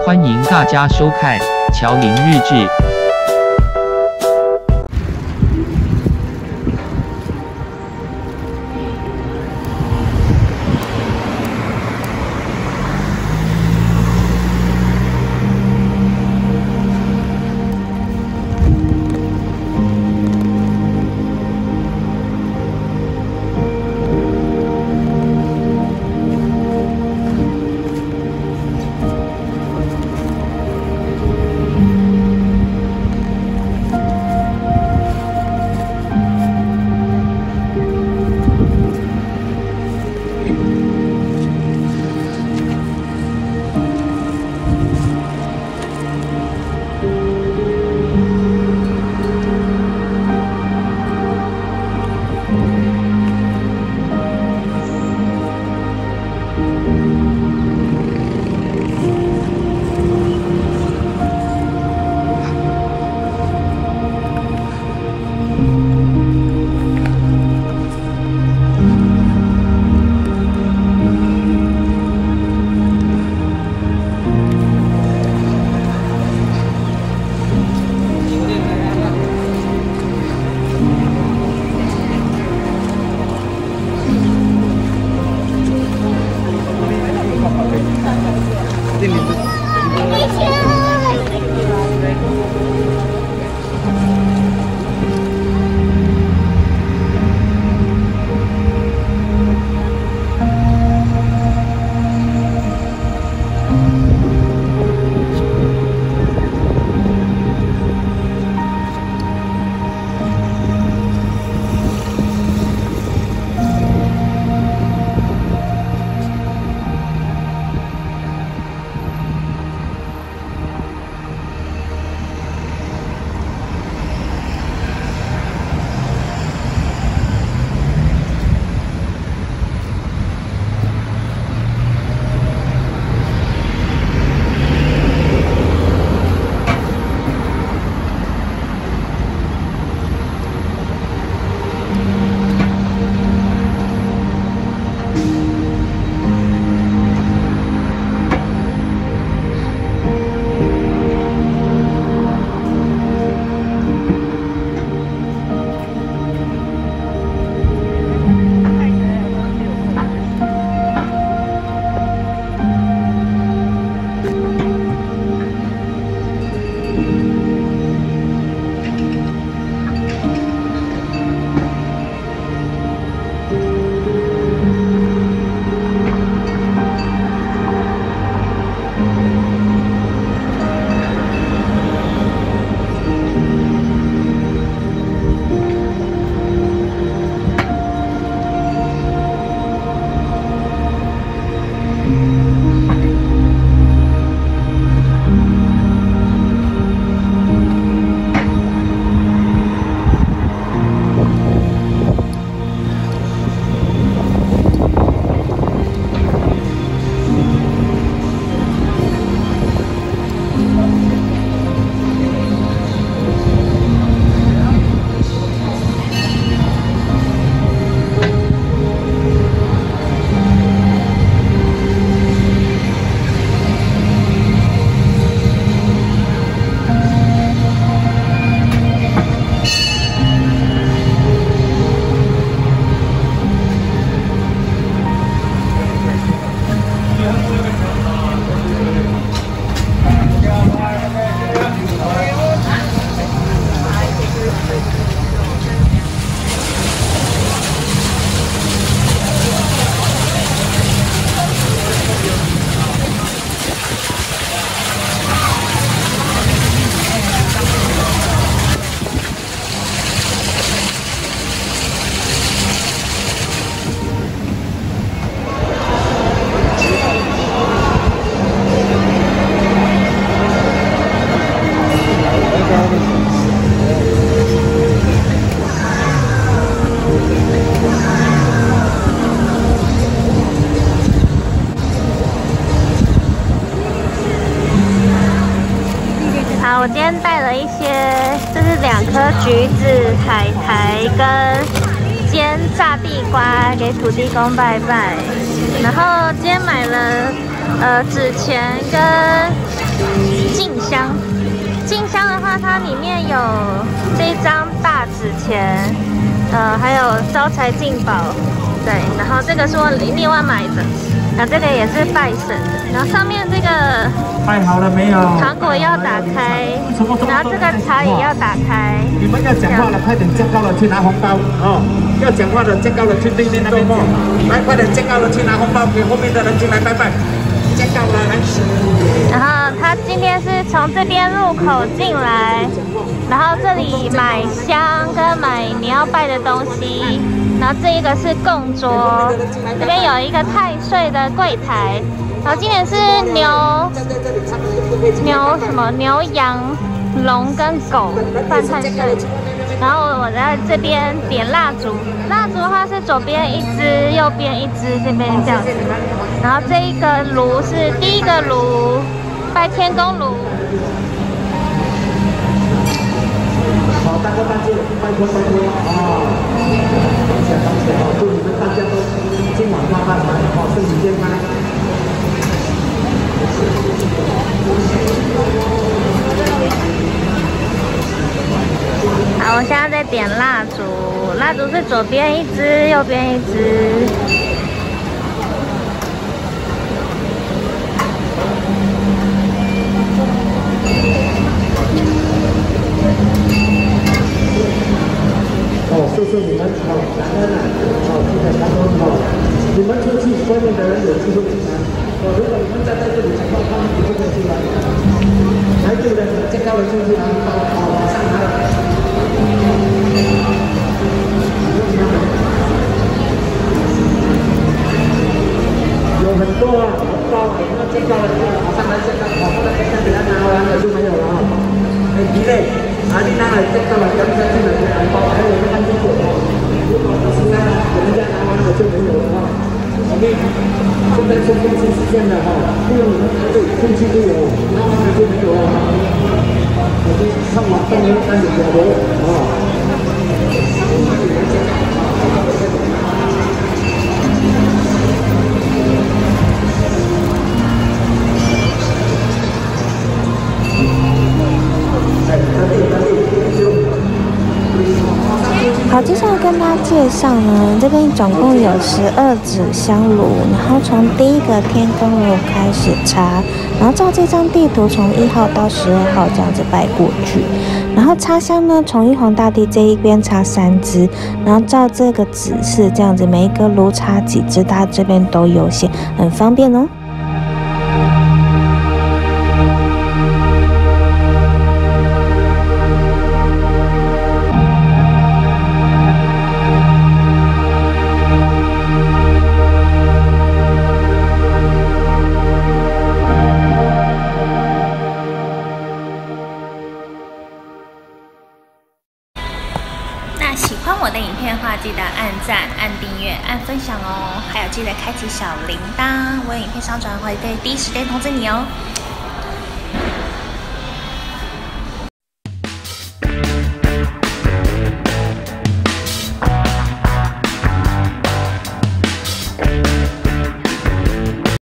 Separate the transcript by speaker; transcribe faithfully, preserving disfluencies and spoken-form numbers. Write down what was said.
Speaker 1: 欢迎大家收看乔林日志。
Speaker 2: 我今天带了一些，这是两颗橘子、海苔跟煎炸地瓜给土地公拜拜。然后今天买了呃纸钱跟静香。静香的话，它里面有这一张大纸钱，呃，还有招财进宝，对，然后这个是我另外买的，然后这个也是拜神的，然后上面这个
Speaker 3: 拜好了没有？
Speaker 2: 糖果要打开，然后这个茶也要打开。
Speaker 3: 你们要讲话了，快点站高了去拿红包哦！要讲话的站高了去对面那边哦，来，快点站高了去拿红包，给后面的人进来拜拜。站高了来。
Speaker 2: 然后他今天是从这边入口进来，然后这里买香跟买你要拜的东西，然后这一个是供桌，这边有一个太岁的柜台，然后今年是牛牛什么牛羊龙跟狗犯太岁，然后我在这边点蜡烛，蜡烛的话是左边一支，右边一支，这边这样子。然后这一个炉是第一个炉，拜天公炉。
Speaker 3: 好，大哥大姐，拜托拜托啊！当起来当起来哦！祝你们大家都今晚发大财哦，身体健康。
Speaker 2: 好，我现在在点蜡烛，蜡烛是左边一支，右边一支。
Speaker 3: 哦，谢谢你们，好，感恩啊，好，谢谢感恩哦。你们出去，外面的人有机会进来。哦，如果你们站在这里讲话，他们不会进来。来对的，最高的就是拿包，好，马上来。有很多啊，很高啊，那最高的马上来，最高，好，那等下给他拿完了就没有了啊。哎，你嘞？啊，你拿来最高了，刚才进来的红包还有一个按金果哦。如果不是呢，给人家拿完了就没有了啊。OK， 现在是空气是这样的哈，不用你们排队，空气都有，拿完了就没有了。我们看完当然看你表格啊。
Speaker 4: 好，接下来跟大家介绍呢，这边总共有十二纸香炉，然后从第一个天公炉开始插，然后照这张地图从一号到十二号这样子拜过去，然后插香呢，从玉皇大帝这一边插三支，然后照这个指示这样子，每一个炉插几支，大家这边都有写，很方便哦。
Speaker 2: 喜欢我的影片的话，记得按赞、按订阅、按分享哦，还有记得开启小铃铛，我有影片上传会对第一时间通知你哦。